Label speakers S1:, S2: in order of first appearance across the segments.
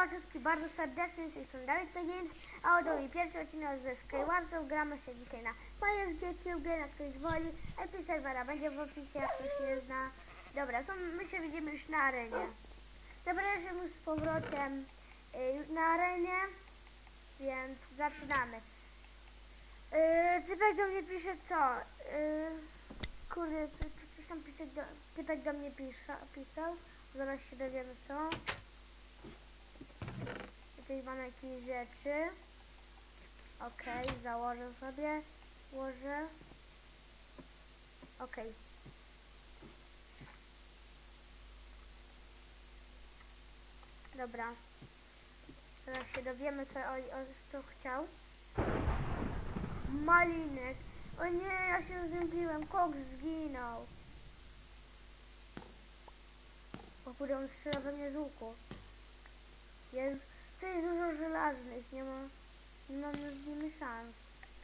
S1: was wszystkich bardzo serdecznie, z tej strony Dawid Games, a oto mi pierwszy odcinek ze Skywarsów. Gramy się dzisiaj na MySGCube, jak ktoś woli. IP serwera będzie w opisie, jak ktoś nie zna. Dobra, to my się widzimy już na arenie. Dobra, jestem już z powrotem na arenie, więc zaczynamy. Typek do mnie pisze co? Kurde, coś tam pisze, typek do mnie pisał. Zaraz się dowiemy co. Tutaj mam jakieś rzeczy. Okej, założę sobie. Włożę. Okej. Dobra. Teraz się dowiemy co chciał. Malinek. O nie, ja się zębiłem. Koks zginął. O kurde, on strzela we mnie z łuku. Jest, to jest dużo żelaznych, nie mam z nimi szans.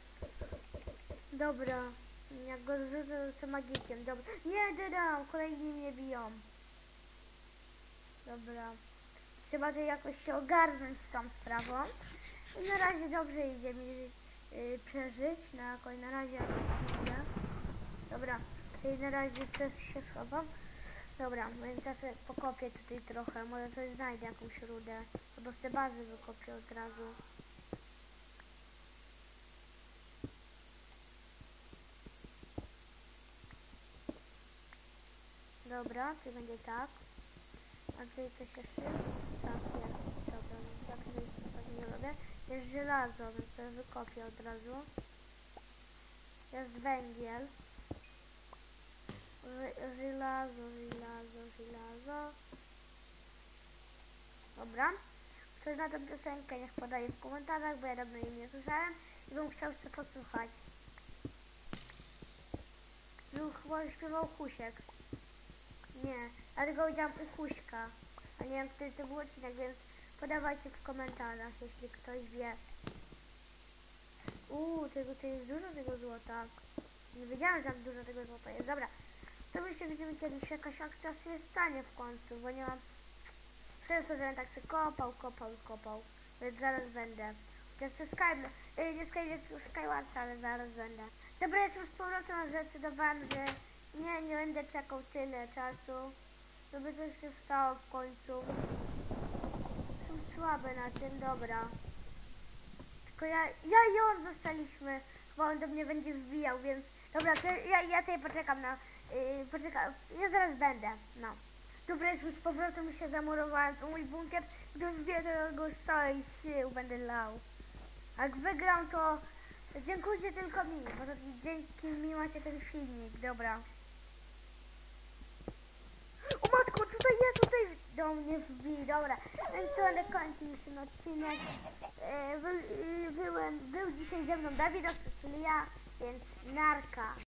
S1: Dobra, jak go zrzucę z magikiem, dobra. Nie, dodam, kolejni mnie biją. Dobra, trzeba to jakoś się ogarnąć z tą sprawą. I na razie dobrze idzie mi przeżyć, na razie nie. Dobra, tutaj na razie się schowam. Dobra, więc ja sobie pokopię tutaj trochę, może coś znajdę, jakąś rudę, albo sobie bazy wykopię od razu. Dobra, tu będzie tak. A tutaj coś jeszcze jest? Tak, jest. Dobra, więc ja tutaj sobie nie robię. Jest żelazo, więc sobie wykopię od razu. Jest węgiel. Żelazo. Dobra. Ktoś na tę piosenkę niech podaje w komentarzach, bo ja dawno jej nie słyszałem i bym chciał sobie posłuchać. Był chyba śpiewał Husiek. Nie, dlatego widziałam u Huśka. A nie wiem, który to był odcinek, więc podawajcie w komentarzach, jeśli ktoś wie. To jest dużo tego złota. Nie wiedziałem, że tak dużo tego złota jest. Dobra, to my się widzimy kiedyś, jakaś akcja się stanie w końcu, bo nie mam przez to, że tak sobie kopał. Więc zaraz będę. Chociaż nie Skywars, ale zaraz będę. Dobra, jestem z powrotem, a zdecydowałem, że nie będę czekał tyle czasu, żeby coś się stało w końcu. Jestem słaby na tym, dobra. Tylko ja i on zostaliśmy, bo on do mnie będzie wbijał, więc dobra, to ja tutaj poczekam na... ja zaraz będę, no. Dobra, jestem z powrotem, się zamurowałem, to mój bunkier, gdy wbiję go z całej siły, będę lał. Jak wygram, to dziękujcie tylko mi, bo to dzięki mi macie ten filmik, dobra. O matko, tutaj do mnie wbij, dobra. Więc to będę kończył już ten odcinek. Był dzisiaj ze mną Dawid, czyli ja, więc narka.